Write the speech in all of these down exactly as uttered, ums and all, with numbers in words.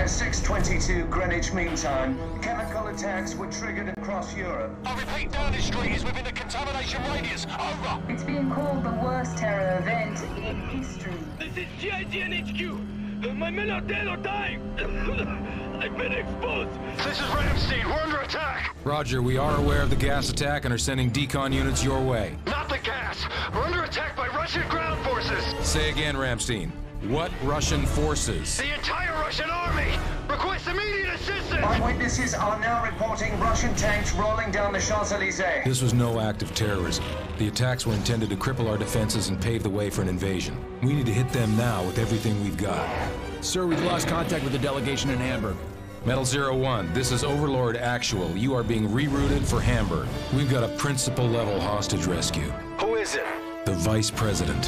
At six twenty-two Greenwich Mean Time, chemical attacks were triggered across Europe. I repeat, Downing Street is within the contamination radius. Over. It's being called the worst terror event in history. This is G I G N H Q. My men are dead or dying. I've been exposed. This is Ramstein. We're under attack. Roger, we are aware of the gas attack and are sending decon units your way. Not the gas. We're under attack by Russian ground forces. Say again, Ramstein. What Russian forces? The entire Russian army. Request immediate assistance. Eyewitnesses are now reporting Russian tanks rolling down the Champs-Élysées. This was no act of terrorism. The attacks were intended to cripple our defenses and pave the way for an invasion. We need to hit them now with everything we've got. Sir, we've lost contact with the delegation in Hamburg. Metal Zero One, this is Overlord Actual. You are being rerouted for Hamburg. We've got a principal-level hostage rescue. Who is it? The Vice President.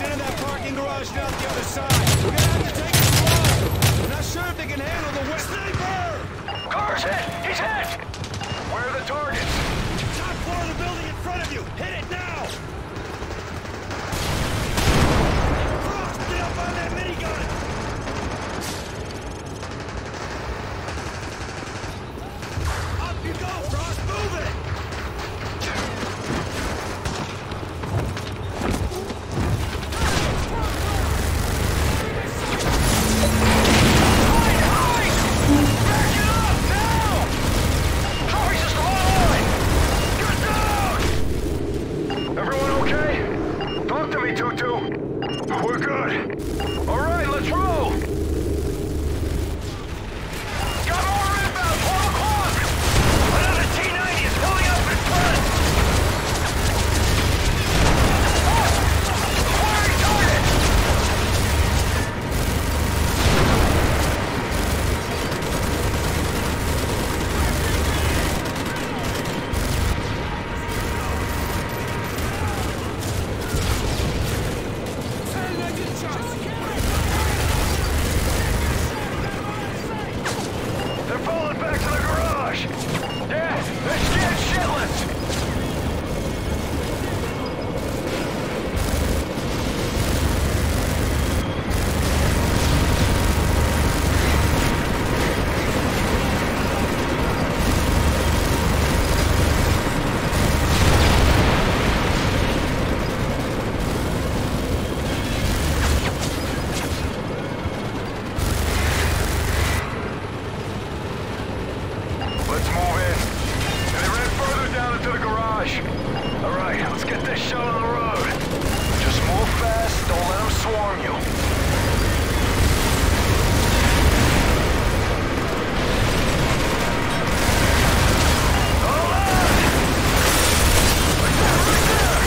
into that parking garage down the other side. We're gonna have to take it slow. I'm not sure if they can handle the west. Sniper! Car's hit! He's hit! Where are the targets? Top floor of the building in front of you! Hit it now! Frost, get up on that minigun! Up you go, Frost! Move it! We're good. All right, let's roll. Got more inbound. Four o'clock. Another T ninety is pulling up in front. Oh, firing target. They're falling back to the garage! Yeah, they're scared shitless! Let's move in. They ran further down into the garage. All right, let's get this show on the road. Just move fast, don't let them swarm you. Hold on! Right there, right there!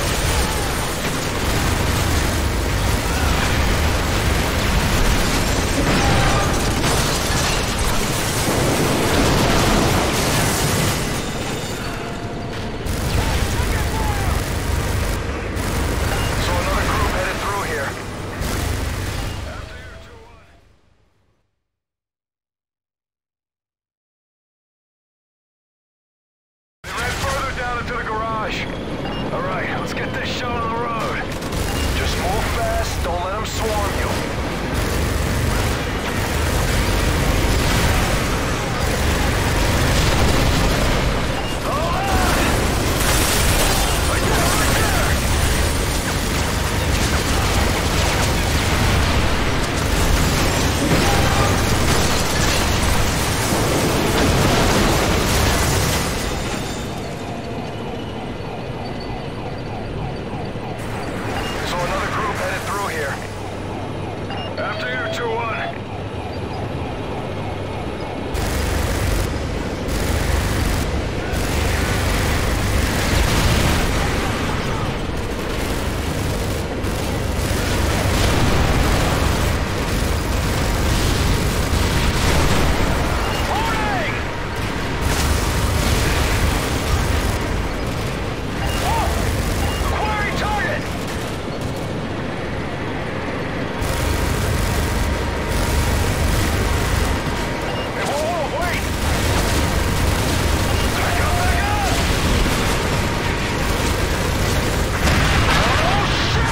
So another group headed through here. They ran further down into the garage. All right, let's get this show on the road. Just move fast, don't let them swarm you. Hold on! Right there, right there! So another group headed through here. After you, two one. Warning! Whoa! Acquiring target! Hey, whoa, whoa, wait! Back up, back up! Oh,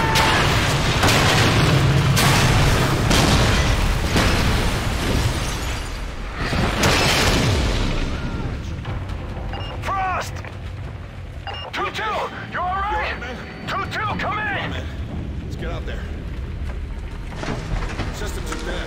shit! Frost! two two, you all right? two two, come in! Let's get out there. Systems are dead.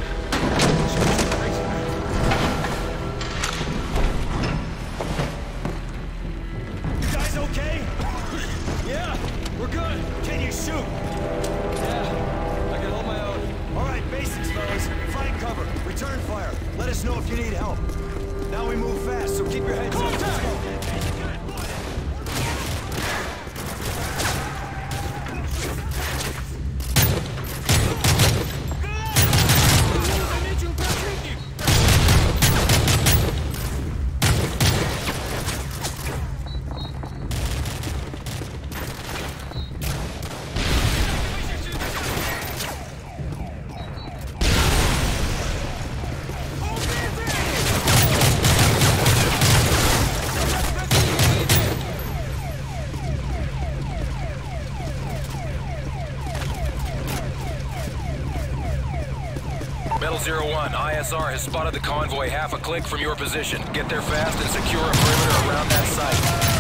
You guys okay? Yeah, we're good. Can you shoot? Yeah, I can hold my own. All right, basics, fellas. Find cover. Return fire. Let us know if you need help. Now we move fast, so keep your heads up. Contact! Metal Zero One, I S R has spotted the convoy half a click from your position. Get there fast and secure a perimeter around that site.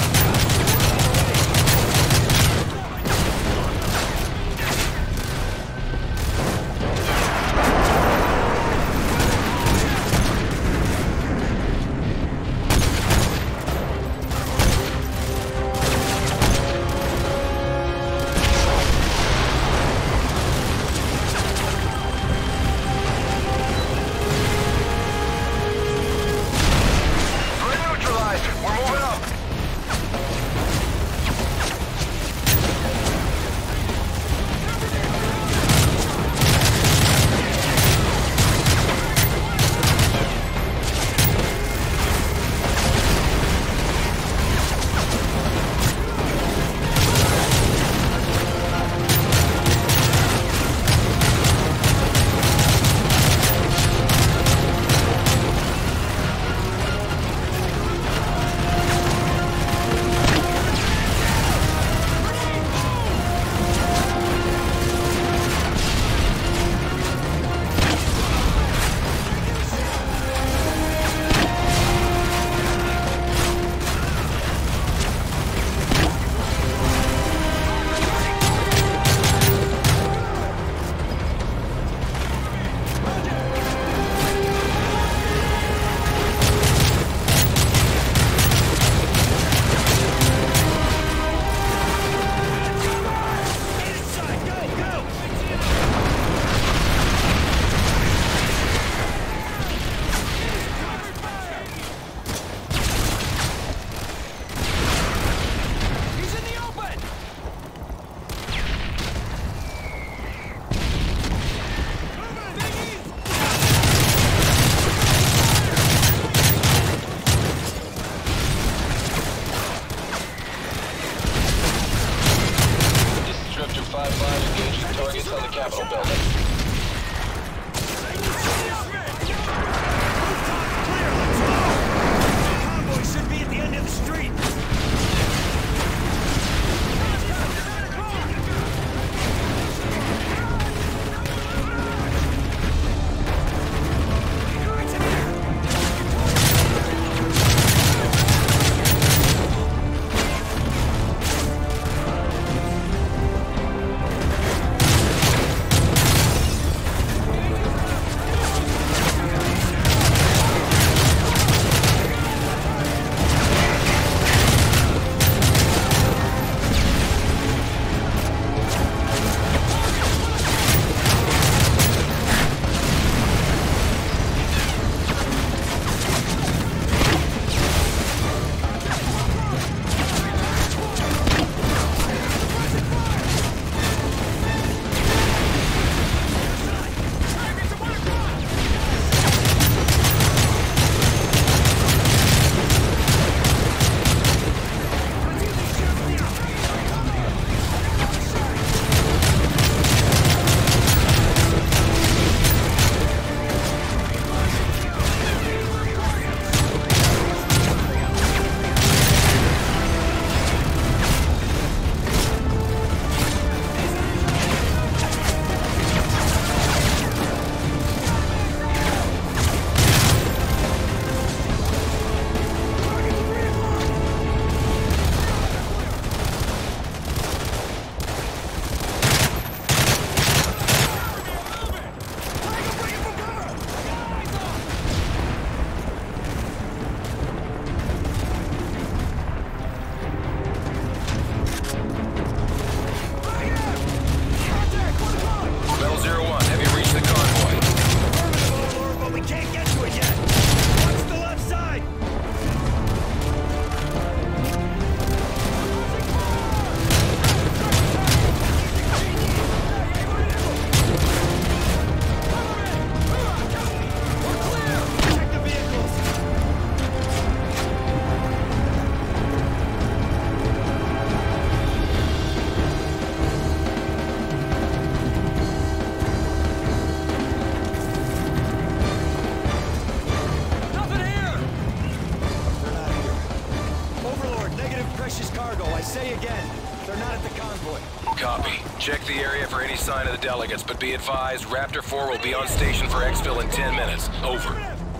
delegates, but be advised, Raptor four will be on station for exfil in ten minutes. Over.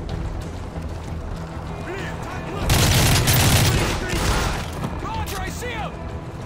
Roger, I see him!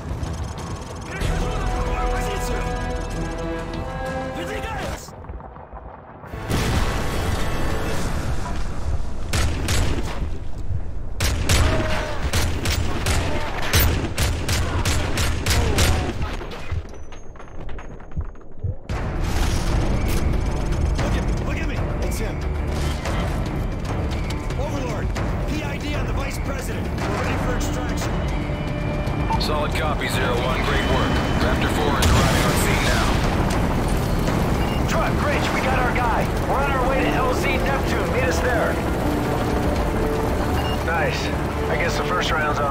Solid copy, Zero One. Great work. Raptor four is arriving on scene now. Truck, Rich, we got our guy. We're on our way to L Z Neptune. Meet us there. Nice. I guess the first round's on